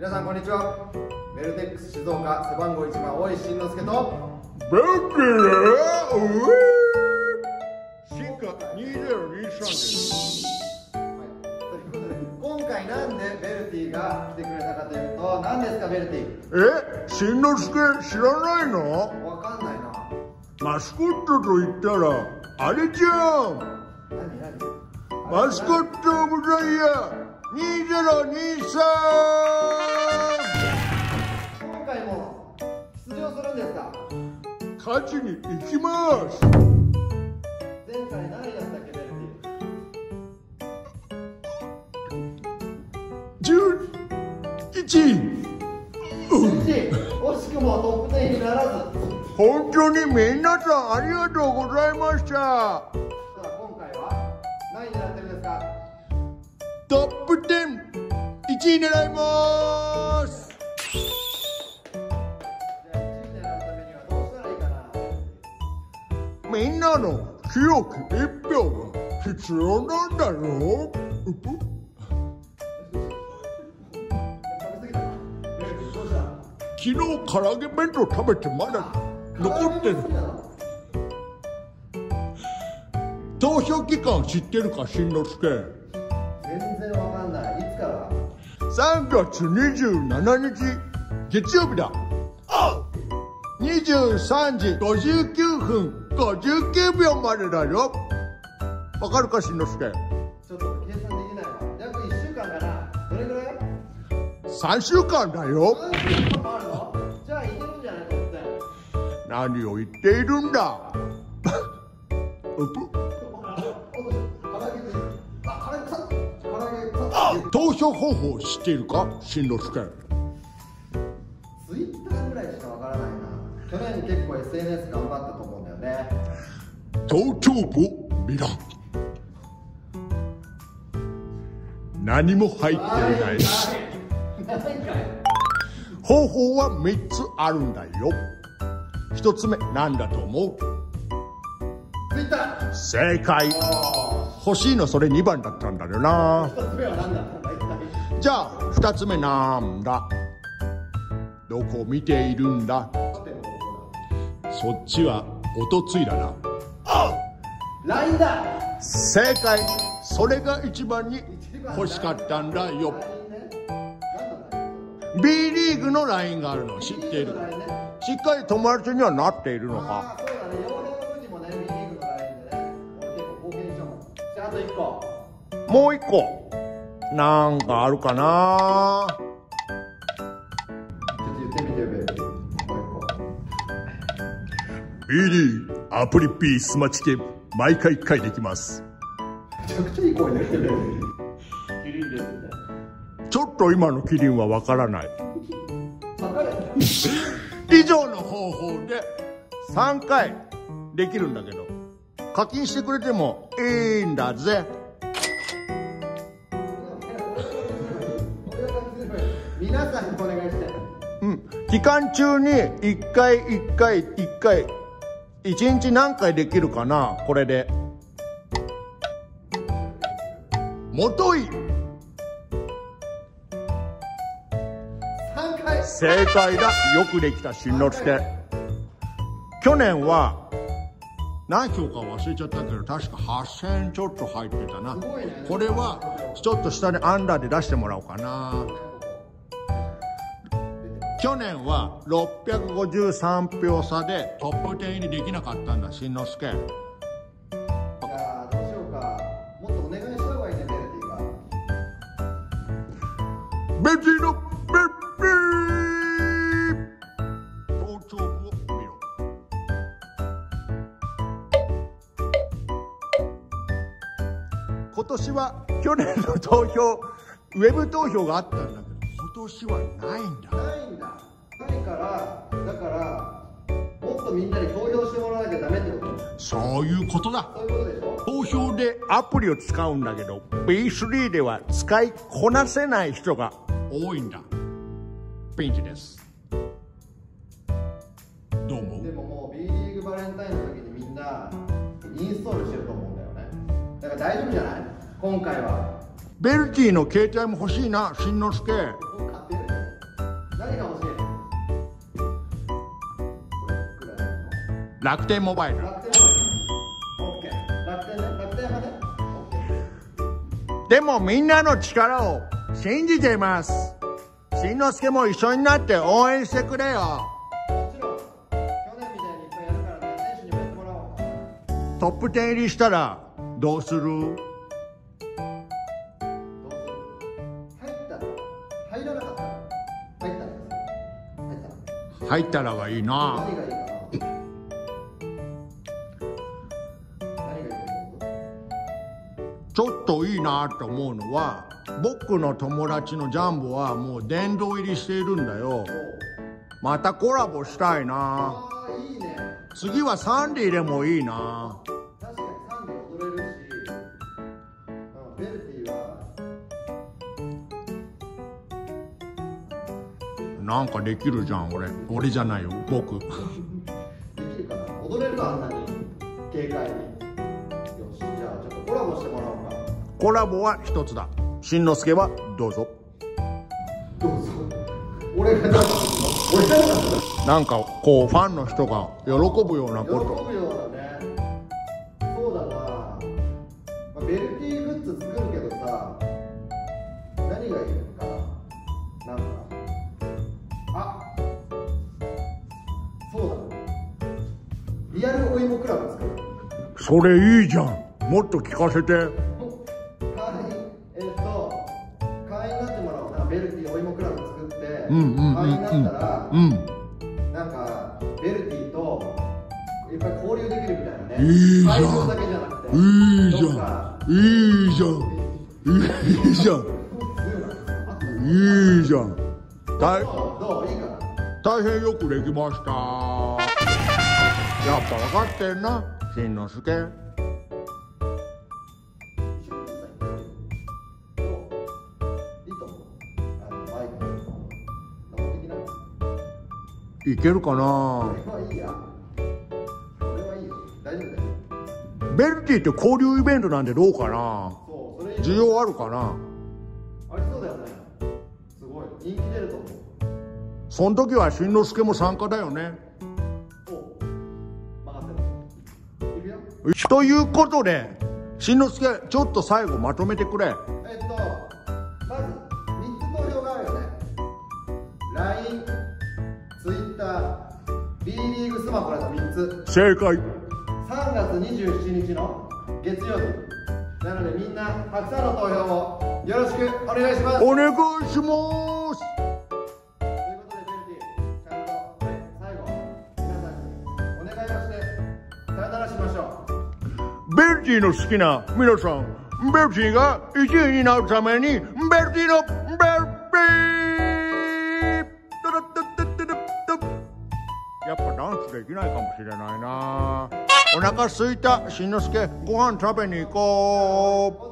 皆さんこんにちは。ベルテックス静岡背番号1番大石慎之介とベルティー進化2023です。 ということで今回なんでベルティが来てくれたかというと何ですかベルティ？ 慎之介知らないの？ わかんないな。 マスコットと言ったらあれじゃん。 何マスコットオブザイヤー2023。 今回も出場するんですか？ 勝ちに行きます。 前回何位だったっけベルテ 11位。 ィ？惜しくもトップ10にならず。 本当に皆さんありがとうございました。 さあ今回は何位になってるんですか？ トップ10、1位狙います。 じゃあ1位になるためにはどうしたらいいかな？ みんなの強く1票が必要なんだよ。昨日唐揚げ弁当食べてまだ残ってる。投票期間知ってるか慎之介？ 全然わかんない。いつから？ 3月27日月曜日だ。23時59分59秒までだよ。わかるか慎之介？ ちょっと計算できないわ。約1週間かな。どれぐらい ？3週間だよ。 3週間もあるの？じゃあいけるんじゃないと思って。 何を言っているんだ。投票方法知っているか慎之介？ ツイッターぐらいしかわからないな。去年結構 SNS 頑張ったと思うんだよね。 投票簿見らん。何も入っていない。方法は3つあるんだよ。1つ目なんだと思う？ ツイッター。 正解。欲しいのそれ2番だったんだよな。 1つ目は何だったんだ一体？ じゃあ2つ目なんだ？どこ見ているんだ？そっちはおとついだな。 LINE だ。 正解。それが一番に欲しかったんだよ。B リーグの LINE があるの知っている？しっかり友達にはなっているのか？ そうだね。傭兵の時もね B リーグの LINE でね俺結構貢献したもん。じゃああと1個。 もう1個なんかあるかな？ ちょっと言ってみてよベルティ。もう1個。 B リーグアプリ P スマチケ毎回1回できます。 めちゃくちゃいい声で言ってるよ。キリンですね。 ちょっと今のキリンはわからない。 分かる？ 以上の方法で3回できるんだけど課金してくれてもいいんだぜ。 皆さんにお願いして。 期間中に1回1日何回できるかな？これでもとい 3回。 正解だ。よくできた慎之介。去年は何票か忘れちゃったけど確か8000ちょっと入ってたな。これはちょっと下にアンダーで出してもらおうかな。去年は653票差でトップ10入りできなかったんだ慎之介。 じゃあどうしようか。もっとお願いした方がいいねベルティが。 ベルティのベルティ頭頂部を見ろ。今年は去年の投票ウェブ投票があったんだけど今年はないんだ。 ないんだ。ないからだからもっとみんなに投票してもらわなきゃダメってこと？ そういうことだ。 そういうことでしょ？ 投票でアプリを使うんだけど B3 では使いこなせない人が多いんだ。ピンチです。どう思う？ でももう B リーグバレンタインの時にみんなインストールしてると思うんだよね。だから大丈夫じゃない？今回は。 ベルティの携帯も欲しいな慎之介。 買ってる。 楽天モバイル。 楽天オッケー。楽天ね。楽天派ね。オッケー。 でもみんなの力を信じています。しんのすけも一緒になって応援してくれよ。 もちろん去年みたいにいっぱいやるからね、選手にもやってもらおう。 トップ10入りしたらどうする？ どうする？入ったら？入らなかったら？入ったら？ 入ったらがいいな。 何がいいかな？何がいいと思う？ ちょっといいなと思うのは、僕の友達のジャンボはもう殿堂入りしているんだよ。またコラボしたいな。 ああ、いいね。 次はサンディでもいいな。 確かにサンデー踊れるし、ベルティはなんかできるじゃん。俺じゃないよ、僕。 できるかな。踊れるか、あんなに軽快に。よし、じゃあちょっとコラボしてもらおうか。 コラボは一つだ。しんのすけはどうぞ。 どうぞ。俺がなんかこうファンの人が喜ぶような喜こと。 ぶようだね。そうだな、まあ、ベルティーグッズ作るけどさ、何がいいのかな。なんか、あ、そうだ、リアルお芋クラブ作る。 それいいじゃん。もっと聞かせて。 会員になってもらおうな。ベルティーお芋クラブ作って、会うん員になったら、 うん。 なんかベルティーといっぱい交流できるみたいなね。 いいじゃん。 会場だけじゃなくて。 いいじゃどっかん。いいじゃん。いいじゃん。いいじゃん。 どういいかな。 大変よくできました。やっぱ分かってんな、しんのすけ。いけるかな。ベルティって交流イベントなんでどうかな。需要あるかな。 ありそうだよね。すごい人気出ると思う。 その時はしんのすけも参加だよね。 任せる。いくよ。 ということで、しんのすけちょっと最後まとめてくれ。 まず3つ投票があるよね。 LINE、Twitter、B リーグスマホらの3つ。 正解。 3月27日の月曜日なので、みんなたくさんの投票をよろしくお願いします。 お願いします。 ということで、ベルティ、ちゃんと、最後皆さんにお願いをしてさよならしましょう。 ベルティの好きな皆さん、ベルティが1位になるために、ベルティのベルティやっぱダンスできないかもしれないな。お腹すいた。しんのすけ、ご飯食べに行こう。